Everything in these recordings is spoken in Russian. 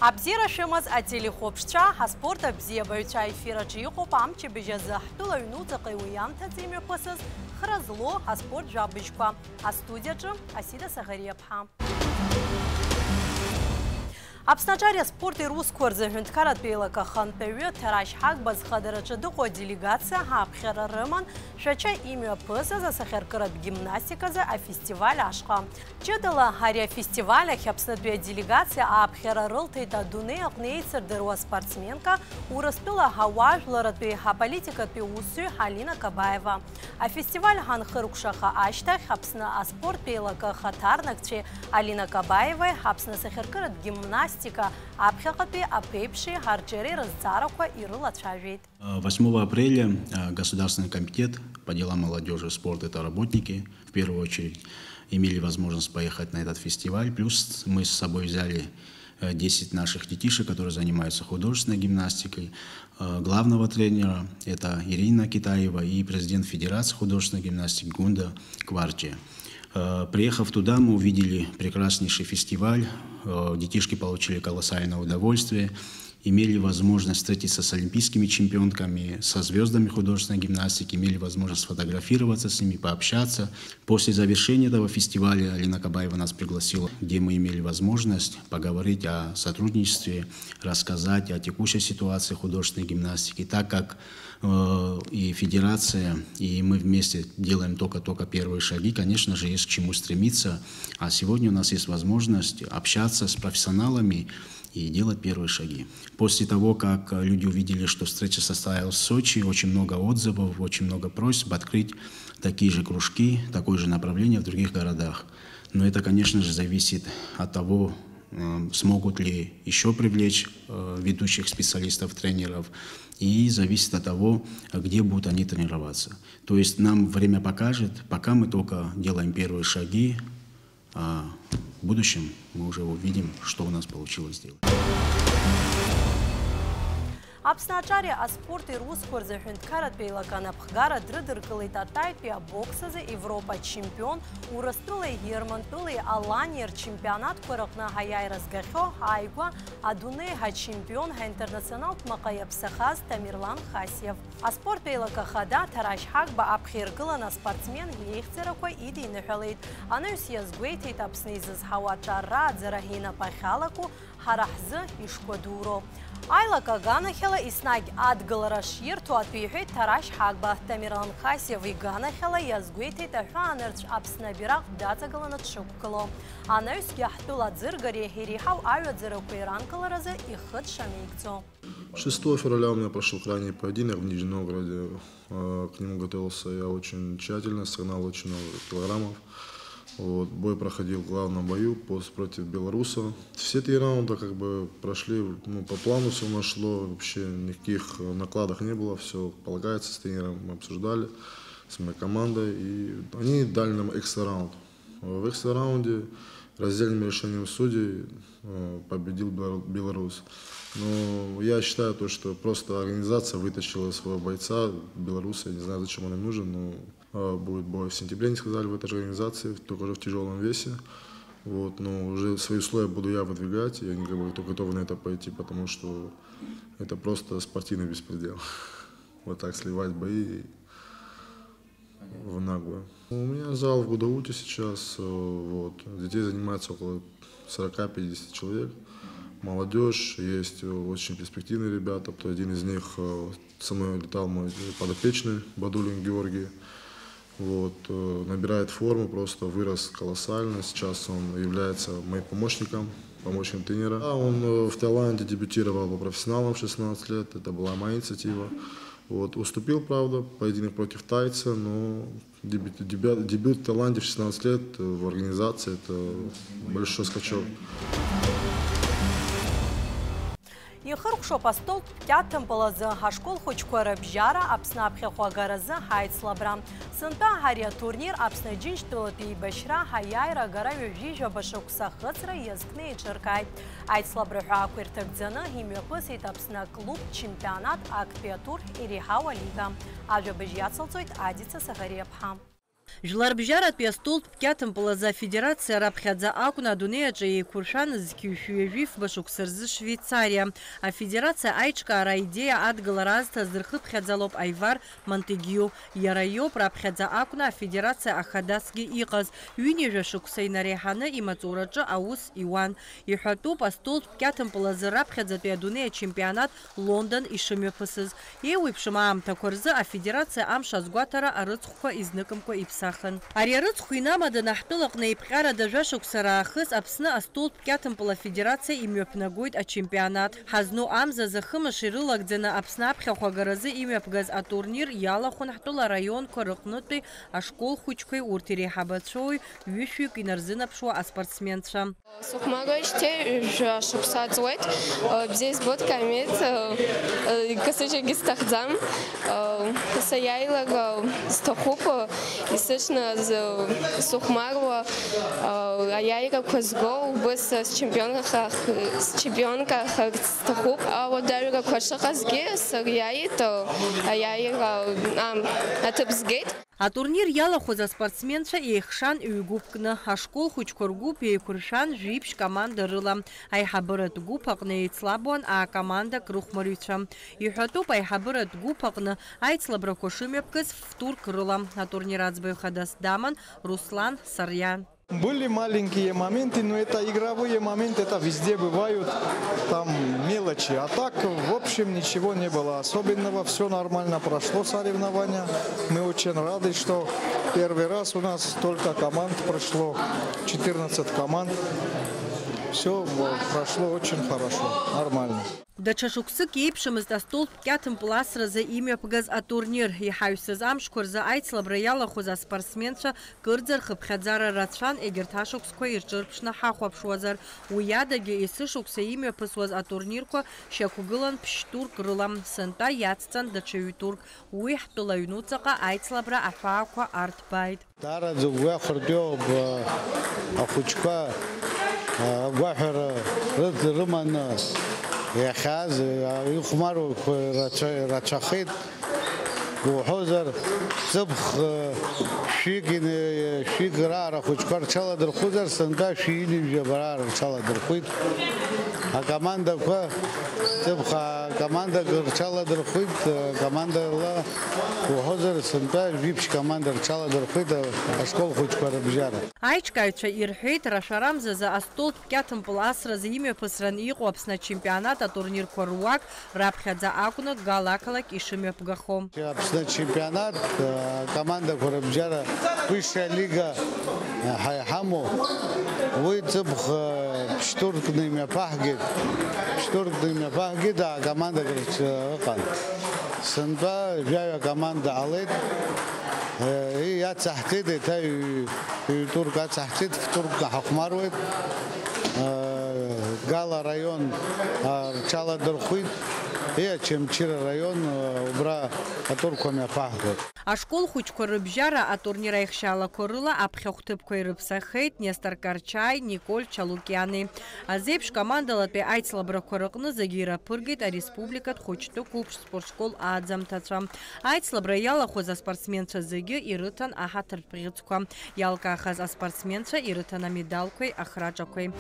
Абзира шымыз ателехопшча, аспорт абзиабаҩцәа ефираҿы иҟоуп амчыбжь азы ҳтәыла ҩнуҵаҟа иуиамҭаӡа имҩаԥысыз хразло аспорт жәабжьқәа. Астудиаҿы Асида Саӷариаԥҳа. Аԥснаҿари аспорти русқәа рзы ҳәынҭқарратә еилакы ахантәаҩы Ҭарашь Ҳагба зхадараҿы дыҟоу аделегациа ҳааԥхьара рыман шәача имҩаԥысыз асахьаркыратә гимнастиказы афестиваль ашҟа. Ҷыдала ари афестиваль ахь Аԥснытәи аделегациа ааԥхьара рылҭеит адунеи аҟны еицырдыруа спортсменка Урыстәыла ҳауаажәларатәи аполитикатәи усзуҩ Алина Кабаева. Афестиваль ҳанхыркәшаха ашьҭахь Аԥсны аспорттә еилакы ахаҭарнакцәеи Алина Кабаеваи Аԥсны асахьаркыратә гимнастика 8 апреля Государственный комитет по делам молодежи и спорта, это работники, в первую очередь, имели возможность поехать на этот фестиваль. Плюс мы с собой взяли 10 наших детишек, которые занимаются художественной гимнастикой. Главного тренера – это Ирина Китаева и президент Федерации художественной гимнастики Гунда Кварчи. Приехав туда, мы увидели прекраснейший фестиваль, детишки получили колоссальное удовольствие, имели возможность встретиться с олимпийскими чемпионками, со звездами художественной гимнастики, имели возможность сфотографироваться с ними, пообщаться. После завершения этого фестиваля Алина Кабаева нас пригласила, где мы имели возможность поговорить о сотрудничестве, рассказать о текущей ситуации художественной гимнастики, так как и федерация, и мы вместе делаем только первые шаги, конечно же, есть к чему стремиться. А сегодня у нас есть возможность общаться с профессионалами и делать первые шаги. После того, как люди увидели, что встреча состоялась в Сочи, очень много отзывов, очень много просьб открыть такие же кружки, такое же направление в других городах. Но это, конечно же, зависит от того, смогут ли еще привлечь ведущих специалистов, тренеров, и зависит от того, где будут они тренироваться. То есть нам время покажет, пока мы только делаем первые шаги, а в будущем мы уже увидим, что у нас получилось сделать. Аԥснаҿари аспорти русқәа рзы ҳәынҭқарратә еилакы анапхгара дрыдыркылеит атаитәи абокс азы Европа чемпион Урыстәылеи Германтәылеи Аланиа рчемпионатқәа рыҟны ҳаиааира згахьоу ҳааигәа адунеи ҳачемпион ҳаинтернационалтә маҟа иаԥсахаз Тамерлан Хасиев. Аспорттә еилакы ахада Ҭарашь Ҳагба аԥхьа иргылан аспортсмен иеихьӡарақәа идиныҳәалеит. Анаҩс иазгәеиҭеит Аԥсны изызҳауа аҿарра аӡара ҳинапы ахьалаку ҳара ҳзы ишкәадуроуп. Аилака аганахьала еснагь адгылара ширҭо атәы иҳәеит Ҭарашь Ҳагба. Тамерлан Хасиев иганахьала иазгәеиҭеит аҳәаанырцә Аԥсны абираҟ даҵагыланы дшықәгыло. Анаҩсгьы ҳтәыла аӡыргареи иреиҳау аҩаӡарақәа иранкыларазы ихы дшамеигӡо. 6 февраля у меня прошел крайний поединок в Нижнем Новгороде. К нему готовился я очень тщательно, согнал очень много килограммов. Вот, бой проходил в главном бою против белоруса. Все 3 раунда прошли по плану, все нашло, вообще никаких накладок не было, все полагается, с тренером мы обсуждали, с моей командой, и они дали нам экстра раунд. В экстра раунде раздельным решением судей победил белорус. Но я считаю, что просто организация вытащила своего бойца, белоруса, я не знаю, зачем он им нужен, но будет бой в сентябре, они сказали, в этой же организации, только уже в тяжелом весе. Вот, но уже свои условия буду я выдвигать, и они готовы на это пойти, потому что это просто спортивный беспредел. Вот так сливать бои в наглую. У меня зал в Гудауте сейчас, вот, детей занимается около 40-50 человек. Молодежь, есть очень перспективные ребята, один из них со мной летал мой подопечный Бадулин Георгий. Вот, набирает форму, просто вырос колоссально. Сейчас он является моим помощником тренера. Он в Таиланде дебютировал по профессионалам в 16 лет, это была моя инициатива. Вот, уступил, правда, поединок против тайца, но дебют в Таиланде в 16 лет в организации – это большой скачок. Ихыркәшоуп астолтә кьаҭымпыл азы ҳашкол хәыҷқәа рыбжьара Аԥсны аԥхьахә агаразы ҳаицлабра. Сынтәа ари атурнир Аԥсны Џьынџьтәылатәи еибашьра ҳаиааира агара ҩажәижәаба шықәса хыҵра иазкны еиҿыркааит. Аицлабра ҳәаақәа ирҭагӡаны имҩаԥысит Аԥсны аклубтә чемпионат актәи атур иреиҳау алига. Ажәабжь иацылҵоит Адица Саӷариаԥҳа. Жларбжарат пьястолт п'ятым полоза федерация рабхядза акуна дунеяча и куршан зкюшюевив башук сырзы Швейцария. А федерация айчка райдея адгала разта зырхып хядзалоп айвар Монтегью. Ярайоп рабхядза акуна федерация ахадасги иqаз. Юнежа шуксайнареханы и мацурача аус Иван. И хатоп астолт п'ятым полоза рабхядза пьядунея чемпионат Лондон и шамепысыз. И уипшима амта корзы, а федерация амша сгуатара арыцхука изныкымко ипса. Ариарыц хуйнамада нахтулак наипхара дажашук сарахыс апсна астолт п'ятым пола федерация имёпнагойд а чемпионат. Хазну амза захыма ширылак дзена апсна пхяхуагаразы имёпгаз а турнир ялаху нахтула район корыкнутый а школ хучкой уртире хабачой вишук и нарзынапшуа а спортсменша. Сухмагойште шуксацует здесь вот камет касыча гистахдзам касаяйлага стохупа Естественно, сухмарва, а я и как возгол быс с чемпионка стахуп, а вот даже как хашахазге сарьяет, а я и атыбсгейт. А турнир ялаху за спортсменша и ихшан и губкна, а школ хучкоргуб и куршан жипш команда рыла. Ай хабырат гупакна и слабон, а команда крухмарюча. И хатуп ай хабырат гупакна, ай слабракошимепкас в турк рыла. На турнир ацбэхадас даман Руслан Сарьян. Были маленькие моменты, но это игровые моменты, это везде бывают, там мелочи. А так, в общем, ничего не было особенного, все нормально прошло соревнования. Мы очень рады, что первый раз у нас столько команд прошло, 14 команд. Все прошло очень хорошо, нормально. Да чашуксы кейпшим из столб п'ятым пласра за имя пгаз а турнир. И хайсыз амшкур за айцла браялаху за спортсменша кырдзар хыпхадзара ратшан эгерташукской ирчырпшна хахуапшуазар. Уядаги и сышукса имя пысваз а турнирко шакугылан пштурк рылам сынта яццан да чаютурк. Уих тулаюнуцака айцла бра афааква артбайт. Тара зугва хурдё ахучка гвахар рыман يخاز يخمروا راتشاخيت وحوزر صبخ شيكين شيك رارا خوشكار شالا در خوزر سنتا شيني جبرار شالا در خويت كماندا كوا صبخ كماندا شالا در خويت كماندا لا وحوزر سنتا جيبش كماندا شالا در خويت اشكال خوشكار بجارة Айчкайча ирхейт рашарамза за астолт п'ятым пласра за имя посран иqops на чемпионата турнир коруак рабхадза акуна галакалак и шимепгахом. На чемпионат команда Корабджара высшая лига Хайхаму выцепх штуркными пахги да команда Корабджара сынба жая команда Алет и я цахтит это турка цахтит в турка хакмарует Гала район Чала Дурхуит и Чемчира район убра атурками пахнет. А школ хучко рыбжара а турнира их шала корыла а пхехтыпкой рыбсахейт Нестор Карчай Николь Чалукяны. А зепш команда латпе айцла бракорыкны загира пыргит а республикат хочто куб спортшкол адзам тачам. Айцла браяла хоза спортсменша зыги и рытан ахатыр прицка. Ялка хаза спортсменша и рытана медалкой ахрачакой.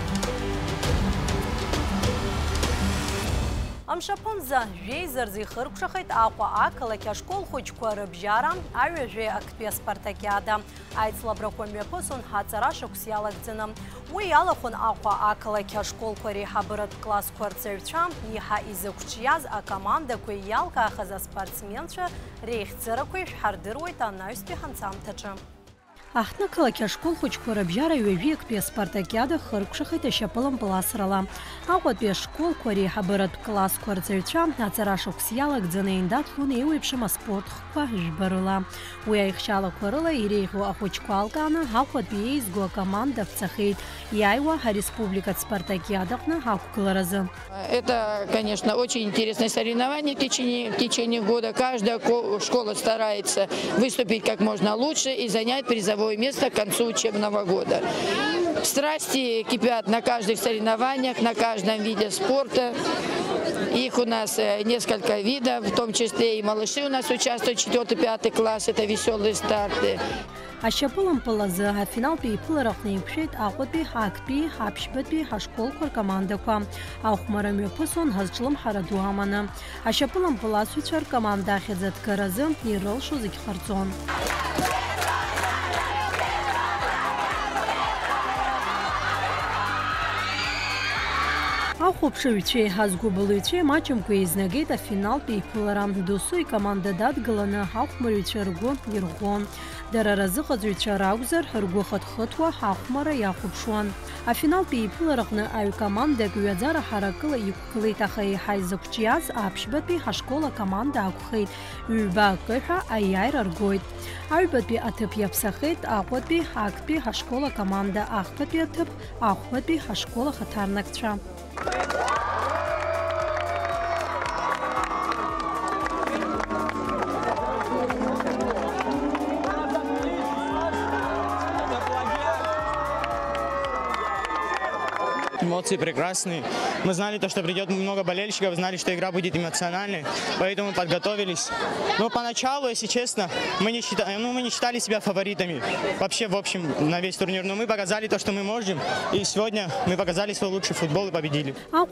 Амшапон за жейзер зихыр кушахайт аква акалаки школ хочко рыбжара авеже акпе спартакиада. Айцла бракоме посон хацарашок сялагцинам. Уй ялахон аква акалаки школ кори хабырат класс кварцевчам иха изыкчияз а команда кой ялка хаза спортсменша рейхцера кой шхардырует на успеханцам тача. Ахна калаки школ хочко рыбжара ювек пе спартакиада хыр кушахайт шапылым пласрала. Аква пе школ кори хабырат класс кварцевчам хацарашок сялагцина индат хуне уипшима спорт жбарыла. Уя их шала корыла и рейху охочку алкана аква пе изгуа команда в цахейт. Яйва республика спартакиадахна хакукаларазы. Это, конечно, очень интересное соревнование в течение года. Каждая школа старается выступить как можно лучше и занять призовое место к концу учебного года. Страсти кипят на каждых соревнованиях, на каждом виде спорта. Их у нас несколько видов, в том числе и малыши у нас участвуют, 4-5 класс, это веселые старты. Ашапылым пылазы, финал пейпылырақны епшет ақуатбе хакпе, хапшбетбе хашколкор командаква. Аухмарам пысон хазчылым хараду аманы. Ашапылым пыласучар команда хедзет каразы, ирыл шузык харцон. Ахопшевиче хазгубылыче матчем куизнагейта финал пейпыларам. Досуй команда дадгыланы Ахмариче ргу иргон. Дараразыхазуиче рагузар ргу хатхатва Ахмара яхопшуан. А финал пейпыларахны аю команда гуядзара харакыла юккылыта хай хайзыкчияз апшбетбе хашкола команда акухейт. Уйба кыха аяйр аргойт. Айбетбе атып япсахейт ахуатбе хакбе хашкола команда ахбетбе атып ахуатбе хашкола хатарнакча. Эмоции прекрасные. Мы знали, что придет много болельщиков, знали, что игра будет эмоциональной, поэтому подготовились. Но поначалу, если честно, мы не считали себя фаворитами вообще, в общем, на весь турнир. Но мы показали то, что мы можем, и сегодня мы показали свой лучший футбол и победили.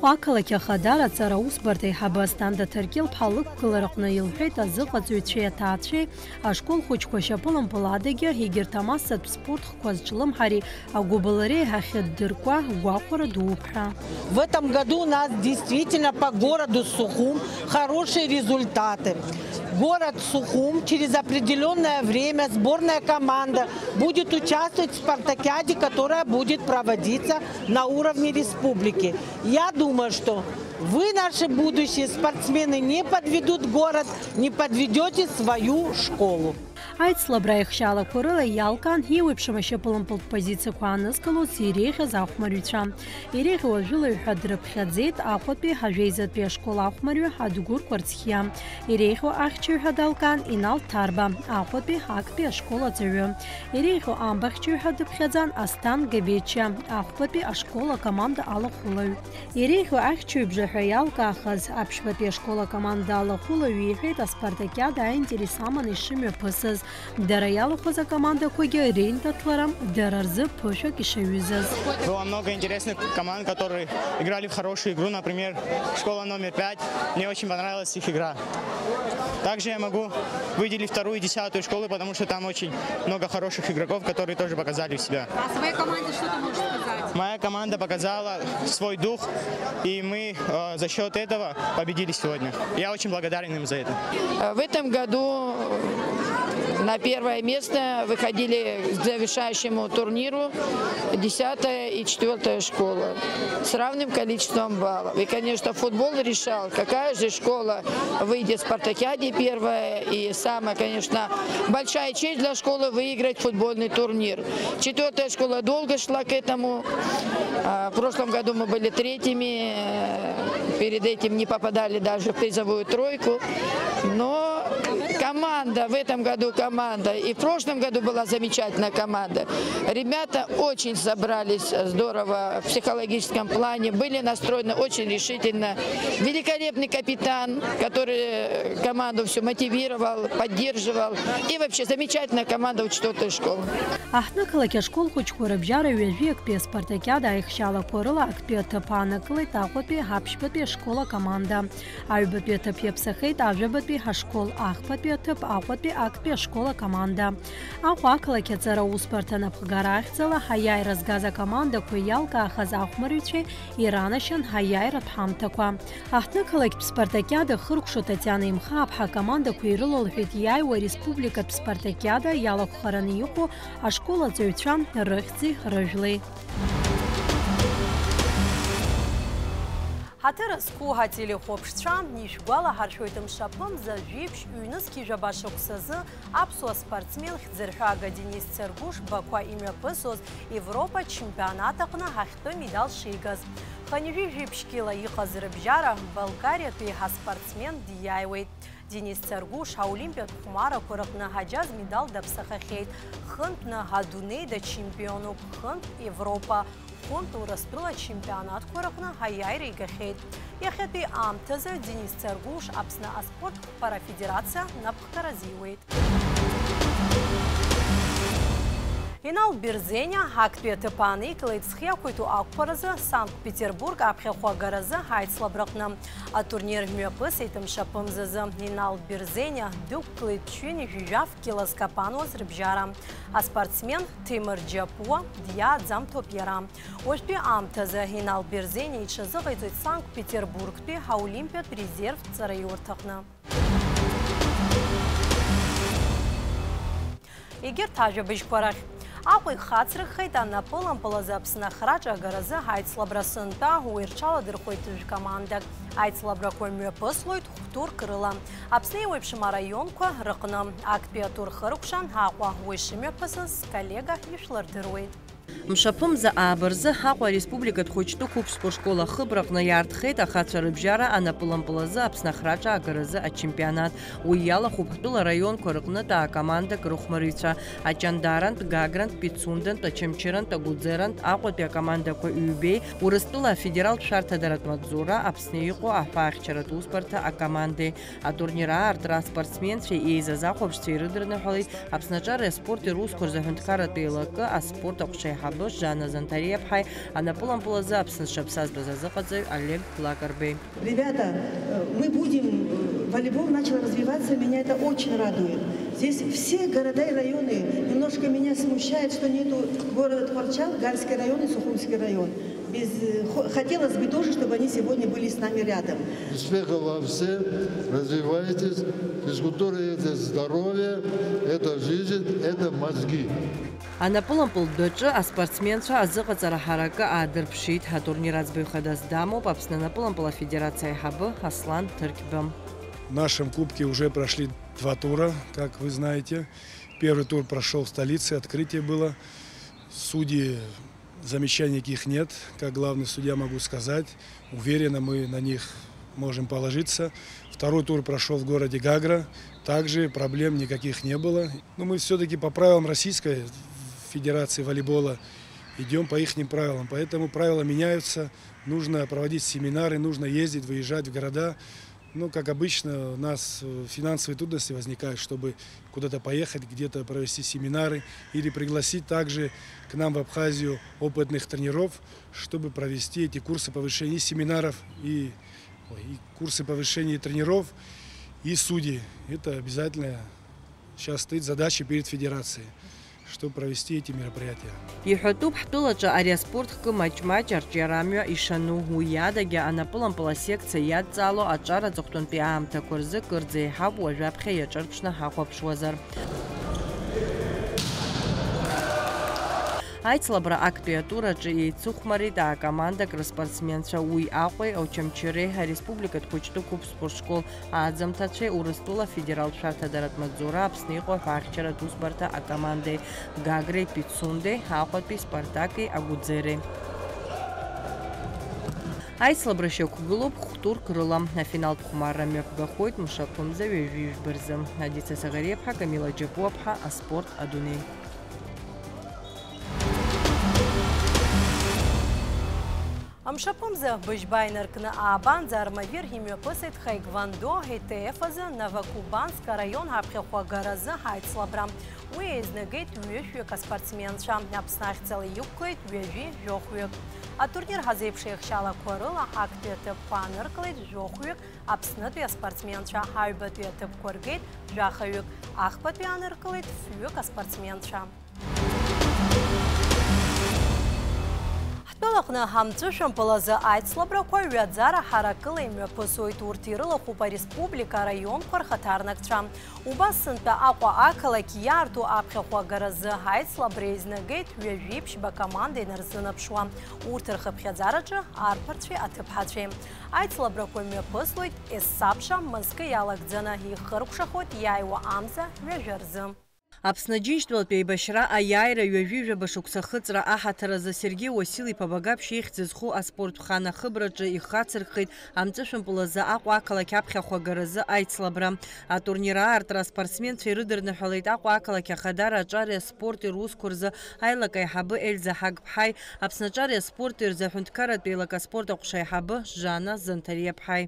В этом году у нас действительно по городу Сухум хорошие результаты. Город Сухум через определенное время, сборная команда будет участвовать в спартакиаде, которая будет проводиться на уровне республики. Я думаю, что вы, наши будущие спортсмены, не подведут город, не подведете свою школу. Айцлабраих шала курыла ялкан хиуипшама шапылым пылт позиция куаныскалу сирейха заухмарюча. Ирейха вожила юхадрып хадзет ахотбе хажейзет бе школа ахмарю хадугур кварцхия. Ирейха ахчу хадалкан инал тарба ахотбе хакбе школа церю. Ирейха амбахчу хадып хадзан астан гавеча ахотбе школа команда алахулаю. Ирейха ахчу бжеха ялка ахаз апшбе школа команда алахулаю ирейха спартакиада интересаман ишиме пысыз. Дараяла хоза команда куге рейндатларам дарарзы пошо кишевизаз. Было много интересных команд, которые играли в хорошую игру. Например, школа номер 5. Мне очень понравилась их игра. Также я могу выделить 2-ю и 10-ю школу, потому что там очень много хороших игроков, которые тоже показали себя. А своей команде что ты можешь сказать? Моя команда показала свой дух, и мы за счет этого победили сегодня. Я очень благодарен им за это. В этом году на первое место выходили к завершающему турниру 10-я и 4-я школа с равным количеством баллов. И, конечно, футбол решал, какая же школа выйдет в спартакиаде первая. И самая, конечно, большая честь для школы выиграть футбольный турнир. 4-я школа долго шла к этому. В прошлом году мы были 3-ми. Перед этим не попадали даже в призовую тройку. Но команда, в этом году команда, и в прошлом году была замечательная команда. Ребята очень собрались здорово в психологическом плане, были настроены очень решительно. Великолепный капитан, который команду все мотивировал, поддерживал. И вообще замечательная команда у 4-й школы. Ахнакалаке школ хочкора бжара юэжвек пе спартакиада айхшала корыла акпе тапанакылы тахопе хапшпепе школа команда. Айбепе тапепсахейт авжебепе хашкол ахпепе тап ахопе акпе школа команда. Ахуакалаке цара успартана пхгарахцела хаяй разгаза команда куялка ахаз ахмарюче иранашан хаяй радхамтаква. Ахнакалаке спартакиада хыркшу Татьяна имха абха команда куирылол хитьяйва республика спартакиада ялак хараниюху а школа зöйчан рыхци рыжлы. Хатыр скуга телехопшчан нишгуала харшойтым шапым за жипш үйныз кижабашы ксазы апсуа спортсмен хзерхага Денис Цергуш бакуа имя пысоз Европа чемпионатахна хахты медал шигаз. Ханюри жипшкила ихазыры бжара Болгария пейха спортсмен дияйвейт. Денис Цергуш Олимпиад Хумара курыкна хаджаз медал дапсахахейт. Хынт на гадуней да чемпиону хынт Европа. фонд урыстәыла чемпионатқәа рыҟны аиааира игахьеит. Иахьатәи аамҭазы Денис Цергуш Аԥсны аспорт парафедерациа напхгара азиуеит. Инал Бирзеня актәи аҭыԥааны икылеит зхиақәиҭу ақәԥаразы Санкт-Петербург аԥхьахәа агаразы Аицлабра аҟны. Атурнир мҩаԥысит мшаԥымзазы. Инал Бирзеня дықәгылеит ԥшьҩы жәижәаф килозкапануаз рыбжьара. Аспортсмен Ҭемыр Џьапуа диааӡамҭоуп иара. Уажәтәи аамҭазы Инал Бирзеня иҽазыҟаиҵоит Санкт-Петербургтәи аолимпиатә резервтә ҵараиурҭаҟны. Егьырҭ ажәабжьқәа рахь. Аҟәа ихацрыххеит анапылампылазы Аԥсны ахраҿы агаразы Аицлабра сынтәа уирҽаладырхәеит жәкомандак. Аицлабрақәа мҩаԥыслоит хәҭурк рыла. Аԥсны еиуеиԥшым араионқәа рыҟны. Актәи атур хыркәшан Аҟәа уи шымҩаԥысыз сколлега ишәлырдыруеит. Мшаԥымза аабырзы Аҟәа Республикатә хәыҷтәы қәыԥ-спортшкола Хыбраҟны иаартхеит ахацәа рыбжьара анапылампылазы Аԥсны ахраҿы агаразы ачемпионат. Уи иалахәуп ҳтәыла раионқәа рыҟнытә аакомандак рыхәмарыҩцәа Аҷандарантә, Гагрантә, Пицундантә, Очамчырантә, Агәыӡырантә, Аҟәатәи акомандақәа ҩбеи, Урыстәыла афедералтә шәарҭадаратә маҵзура, Аԥсны иҟоу аҳәаахьчаратә усбарҭа акомандеи. Атурнир аартра аспортсменцәеи еизаз ахәаԥшцәа ирыдырныҳәалеит Аԥснаҿари аспорти русқәа рзаҳәынҭқарратә еилакы аспорт аҟәшаиҳабы Жанна Зантариаԥҳаи анапылампылазы Аԥсны зшаԥсазтәыз азыҟаҵаҩ Олег Лакарбеи. Ребята, мы будем, волейбол начал развиваться, меня это очень радует. Здесь все города и районы, немножко меня смущает, что нету города Творчал, Гальский район и Сухумский район. Хотелось бы тоже, чтобы они сегодня были с нами рядом. Успехов вам всем, развивайтесь, физкультура – это здоровье, это жизнь, это мозги. Анапылампылдаҿы аспортсменцәа азыҟаҵара ҳаракы аадырԥшит. Атурнир аӡбаҩхадаз дамоуп Аԥсны анапылампыл афедерациа аиҳабы Аслан Ҭырқьбы. В нашем кубке уже прошли 2 тура, как вы знаете. Первый тур прошел в столице, открытие было. Судьи, замечаний никаких нет. Как главный судья могу сказать, уверенно мы на них можем положиться. Второй тур прошел в городе Гагра, также проблем никаких не было. Но мы все-таки по правилам Российской Федерации волейбола идем по их правилам, поэтому правила меняются, нужно проводить семинары, нужно ездить, выезжать в города. Ну, как обычно, у нас финансовые трудности возникают, чтобы куда-то поехать, где-то провести семинары или пригласить также к нам в Абхазию опытных тренеров, чтобы провести эти курсы повышения семинаров и курсы повышения тренеров и судей. Это обязательно сейчас стоит задача перед федерацией, чтобы провести эти мероприятия. Иҳәатәуп ҳтәылаҿы ари аспорт хкы маҷ-маҷ арҿиарамҩа ишану. Уи иадагьы анапылампыла секциа иадҵало аҿар аҵыхәтәантәи аамҭақәа рзы кырӡа еиҳауп уажәаԥхьа иаҿырԥшны ҳахәаԥшуазар. Аицлабра актәи атураҿы еицыхәмарит аакомандак рыспортсменцәа. Уи Аҟәеи, Очамчыреи, Ареспубликатә хәыҷтәы қәыԥ-спортшкол ааӡамҭацәеи, Урыстәыла афедералтә шәарҭадаратә маҵзура, Аԥсны иҟоу аҳәаахьчаратә усбарҭа акомандеи, Гагреи, Пицундеи, Аҟәатәи Спартаки, Агәыӡыреи. Аицлабра шьақәгылоуп хәҭурк рыла. Афиналтә хәмарра мҩаԥгахоит мшаԥымза ҩажәижәба рзы. Адица Сагариаԥҳа, Камила Џьапуаԥҳа, Аспорт Адунеи. Мшаԥымза быжьба инаркны аабанӡа армавир имҩаԥысит Хаигвандо ХТФ азы Новокубанск араион аԥхьахәа агаразы Аицлабра. Уи еизнагеит ҩышәҩык аспортсменцәа. Аԥсны ахьӡала иқәлеит ҩажәи жәохәҩык. Атурнир ҳазеиԥш еихшьалақәа рыла актәи аҭыԥқәа ааныркылеит жәохәҩык, Аԥснытәи аспортсменцәа. Аҩбатәи аҭыԥқәа ргеит жәахаҩык, ахԥатәи ааныркылеит фҩык аспортсменцәа. Ҳтәылаҟны ҳамҵәышәымпылазы Аицлабрақәа ҩаӡара ҳаракыла имҩаԥысуеит. Урҭ ирылахәуп ареспублика араионқәа рхаҭарнакцәа. Убас сынтәа Аҟәа ақалақь иаарту аԥхьахәа агаразы Аицлабра еизнагеит ҩажәеиԥшьба команда инарзынаԥшуа. Урҭ рхыԥхьаӡараҿы арԥарцәеи аҭыԥҳацәеи. Аицлабрақәа мҩаԥыслоит ес-сабша мызкы иалагӡаны, ихыркәшахоит иааиуа амза ҩажәа рзы. Аԥснаџьынџьтәылатә еибашьра аиааира ҩажәижәаба шықәса хыҵра аҳаҭаразы Сергеи Уасил-иԥа Багаԥшь ихьӡ зху аспортхана ахыбраҿы ихацырхеит амҵышәымпылазы Аҟәа ақалақь аԥхьахә агаразы аицлабра. Атурнир аартра аспортсменцәа ирыдырныҳәалеит Аҟәа ақалақь ахадара аҿари аспорти русқәа рзы аилак аиҳабы Ельза Ҳагԥҳаи, Аԥсны аҿари аспорти рзы аҳәынҭқарратә еилак аспорт аҟәша аиҳабы Жана Занҭариаԥҳаи.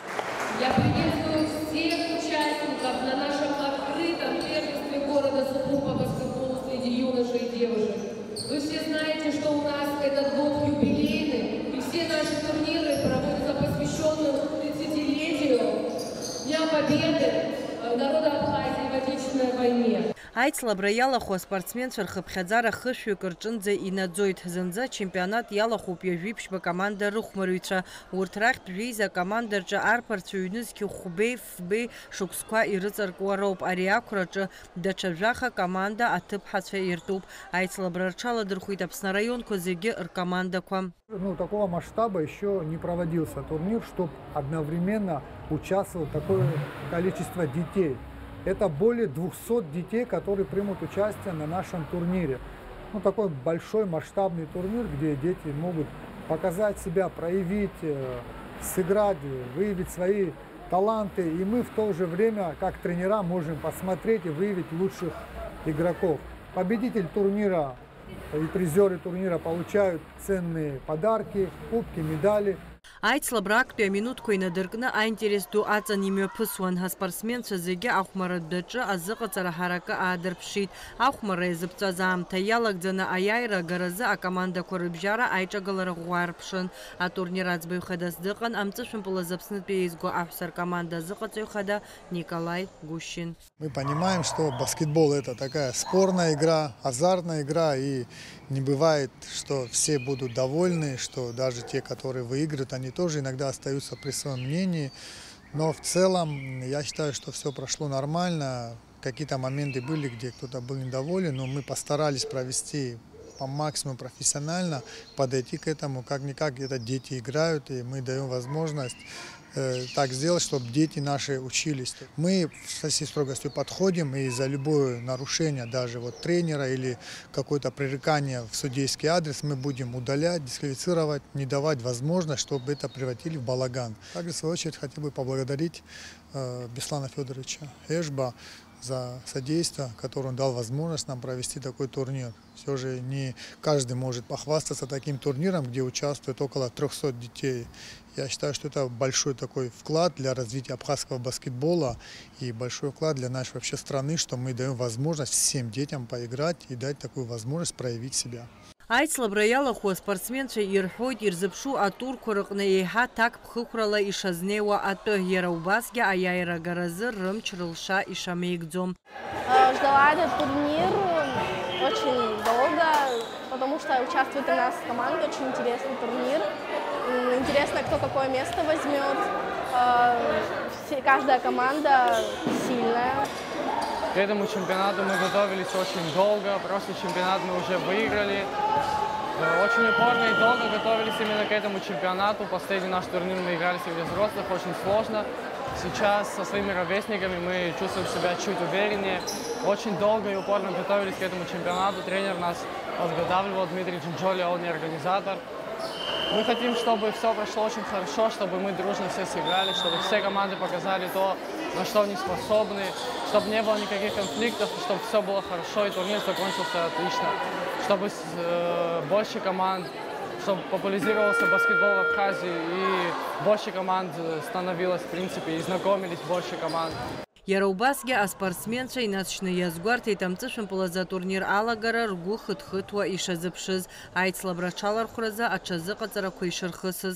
Я приветствую всех участников на нашем открытом первенстве города Сухум по баскетболу среди юношей и девушек. Вы все знаете, что у нас этот год юбилейный, и все наши турниры проводятся посвященным 30-летию Дня Победы народа Абхазии в Отечественной войне. Аицлабра иалаху аспортсменцәа рхыԥхьаӡара хышәҩык рҿынӡа инаӡоит. Зынӡа чемпионат иалахуп ҩажәиԥшьба команда рыхәмарыҩцәа. Урҭ рахьтә жәеиза акоманда рҿы арԥарцәа ҩнызқьи хәбеи фбеи шықәсқәа ирыҵаркуа роуп. Ари ақәраҿы даҽа жәаха команда аҭыԥҳацәа иртәуп. Аицлабра рҽаладырхәит Аԥсны араионқәа зегьы ркомандақәа. Такого масштаба еще не проводился турнир, чтобы одновременно участвовало такое количество детей. Это более 200 детей, которые примут участие на нашем турнире. Такой большой масштабный турнир, где дети могут показать себя, проявить, сыграть, выявить свои таланты. И мы в то же время, как тренера, можем посмотреть и выявить лучших игроков. Победитель турнира и призеры турнира получают ценные подарки, кубки, медали. Аицлабра актәи аминутқәа инадыркны аинтерес ду аҵан имҩаԥысуан. Аспортсменцәа зегьы ахәмаратәдаҿы азыҟаҵара ҳаракы аадырԥшит. Ахәмарра иазыԥҵәаз аамҭа иалагӡаны аиааира агаразы акомандақәа рыбжьара аиҿагылара ӷәӷәаарԥшын. Атурнир аӡбаҩ хадас дыҟан амҵышәымпылаз Аԥснытәи еизго аҳәса ркоманда азыҟаҵаҩ хада Николай Гущин. Мы понимаем, что баскетбол это такая спорная игра, азартная игра, и не бывает, что все будут довольны, что даже те, которые выиграют, они тоже иногда остаются при своем мнении. Но в целом я считаю, что все прошло нормально. Какие-то моменты были, где кто-то был недоволен, но мы постарались провести по максимуму профессионально, подойти к этому. Как-никак это дети играют, и мы даем возможность так сделать, чтобы дети наши учились. Мы со всей строгостью подходим, и за любое нарушение, даже тренера или какое-то пререкание в судейский адрес, мы будем удалять, дисквалифицировать, не давать возможность, чтобы это превратили в балаган. Также, в свою очередь, хотел бы поблагодарить Беслана Федоровича Эшба за содействие, которое он дал возможность нам провести такой турнир. Все же не каждый может похвастаться таким турниром, где участвует около 300 детей. Я считаю, что это большой такой вклад для развития абхазского баскетбола и большой вклад для нашей вообще страны, что мы даем возможность всем детям поиграть и дать такую возможность проявить себя. Аицлабра иалаху аспортсменцәа ирҳәоит ирзыԥшу атурқәа рҟны еиҳа ҭакԥхықәрала ишазнеиуа атәы. Иара убасгьы аиааира агаразы рымч рылша ишамеигӡом. Ждала этот турнир очень долго, потому что участвует 13 команд, очень интересный турнир. Интересно, кто какое место возьмет. Каждая команда сильная. К этому чемпионату мы готовились очень долго, прошлый чемпионат мы уже выиграли. Очень упорно и долго готовились именно к этому чемпионату. Последний наш турнир мы играли среди взрослых, очень сложно. Сейчас со своими ровесниками мы чувствуем себя чуть увереннее. Очень долго и упорно готовились к этому чемпионату. Тренер нас подготавливал, Дмитрий Джинджоли, он и организатор. Мы хотим, чтобы все прошло очень хорошо, чтобы мы дружно все сыграли, чтобы все команды показали то, на что они способны, чтобы не было никаких конфликтов, чтобы все было хорошо и турнир закончился отлично, чтобы больше команд, чтобы популяризировался баскетбол в Абхазии и больше команд становилось, в принципе, и знакомились больше команд. Иара убасгьы аспортсменцәа инацәшьны иазгәарҭеит амҵышәымпылаз атурнир алагара ргәы хыҭхыҭуа ишазыԥшыз, аицлабра аҽалархәразы аҽазыҟаҵарақәа ишырхысыз.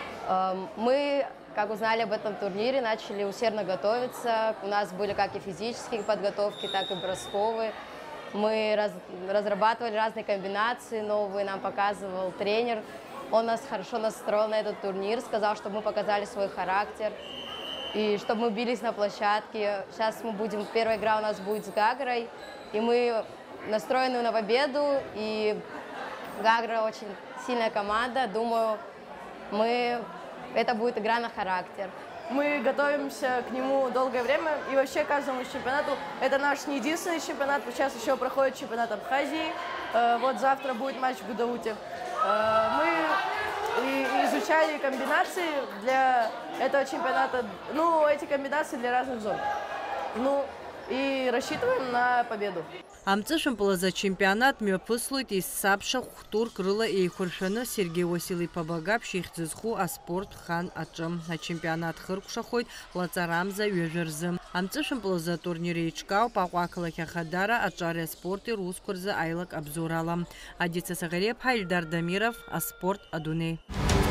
Мы, как узнали об этом турнире, начали усердно готовиться. У нас были как и физические подготовки, так и бросковые. Мы разрабатывали разные комбинации новые, нам показывал тренер. Он нас хорошо настроил на этот турнир, сказал, чтобы мы показали свой характер. И чтобы мы бились на площадке. Сейчас мы будем, первая игра у нас будет с Гагрой, и мы настроены на победу, и Гагра очень сильная команда, думаю, это будет игра на характер. Мы готовимся к нему долгое время, и вообще каждому чемпионату, это наш не единственный чемпионат, сейчас еще проходит чемпионат Абхазии, вот завтра будет матч в Гудауте. Мы изучали комбинации для этого чемпионата, ну, эти комбинации для разных зон, ну, и рассчитываем на победу. Амцышымпылаза чемпионат мёпыслуйт из сапша хутур крыла и хуршаны Сергей Василий Побагап шейхцизху а спорт хан ачым. На чемпионат хыркушахойт лацарамза южерзым. Амцышымпылаза турнире ичкау пакуакала хахадара ачаре спорт и рускурза айлак обзоралам. Адица Сагареп, Хайльдар Дамиров, а спорт Адуней.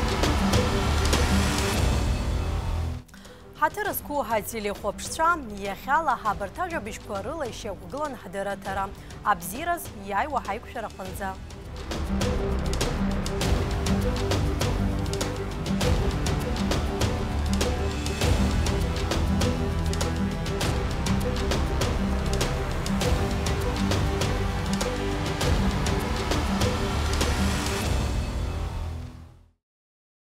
Хатырызку хатили хопшча, яхала хабартажа бишкварыла еще гуглан хадыратара. Абзираз яй вахайку шараханза.